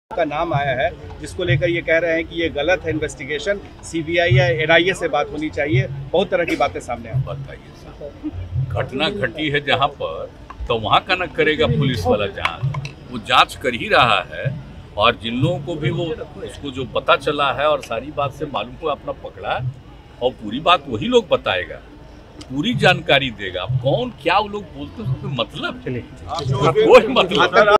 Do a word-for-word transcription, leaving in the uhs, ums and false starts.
का नाम आया है जिसको लेकर ये कह रहे हैं कि ये गलत है, इन्वेस्टिगेशन सीबीआई या एनआईए से बात होनी चाहिए। बहुत तरह की बातें सामने आ बताइए साहब, घटना घटी है जहाँ पर तो वहाँ का न करेगा पुलिस वाला जांच, वो जांच कर ही रहा है। और जिन लोगों को भी वो उसको जो पता चला है और सारी बात से मालूम को अपना पकड़ा और पूरी बात वही लोग बताएगा, पूरी जानकारी देगा। कौन क्या वो लोग बोलते हैं उसको मतलब कोई मतलब